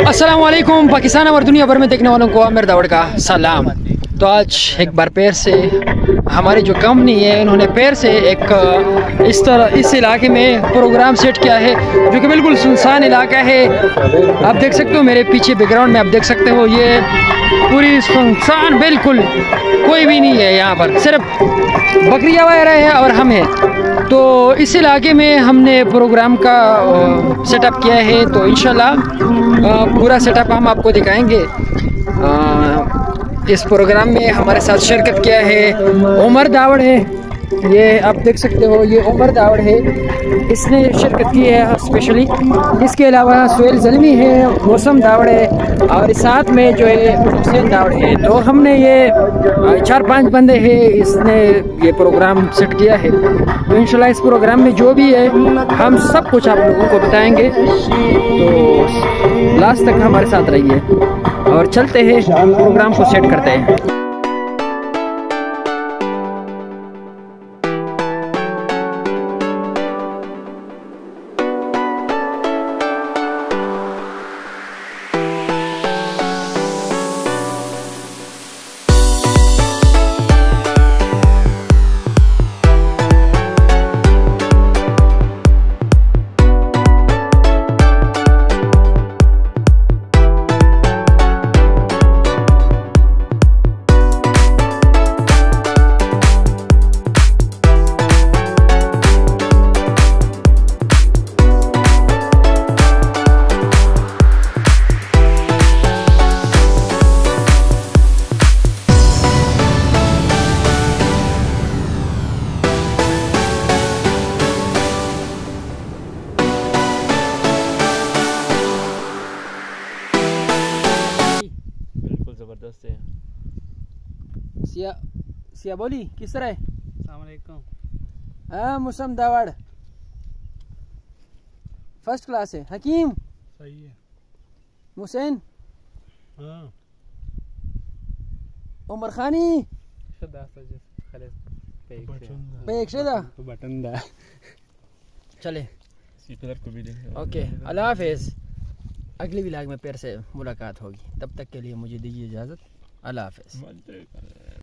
अस्सलाम वालेकुम पाकिस्तान और दुनिया भर में देखने वालों को आमिर दावड़ का सलाम। तो आज एक बार पैर से हमारी जो कंपनी है उन्होंने पैर से एक इस इलाके में प्रोग्राम सेट किया है जो कि बिल्कुल सुनसान इलाका है। आप देख सकते हो मेरे पीछे बैकग्राउंड में, आप देख सकते हो ये पूरी सुनसान, बिल्कुल कोई भी नहीं है यहाँ पर, सिर्फ बकरियाँ वगैरह है और हम हैं। तो इस इलाके में हमने प्रोग्राम का सेटअप किया है, तो इंशाल्लाह पूरा सेटअप हम आपको दिखाएंगे। इस प्रोग्राम में हमारे साथ शिरकत किया है उमर दावड़ है, ये आप देख सकते हो, ये उमर दावड़ है, इसने शिरकत की है स्पेशली। इसके अलावा सुहेल ज़ल्मी है, मौसम दावड़ है और साथ में जो है हुसैन दावड़ है। तो हमने ये 4-5 बंदे हैं, इसने ये प्रोग्राम सेट किया है। तो इंशाल्लाह इस प्रोग्राम में जो भी है हम सब कुछ आप लोगों को बताएंगे, तो लास्ट तक हमारे साथ रहिए और चलते हैं प्रोग्राम को सेट करते हैं। ज़बरदस्त है। सिया बोली किस तरह है? अस्सलाम वालेकुम। मौसम दावड़ फर्स्ट क्लास है। हकीम सही है। हुसैन हाँ। उमर खानी चले ओके, अल्लाह हाफिज़। अगले व्लॉग में फिर से मुलाकात होगी, तब तक के लिए मुझे दीजिए इजाज़त। अल्लाह हाफिज़।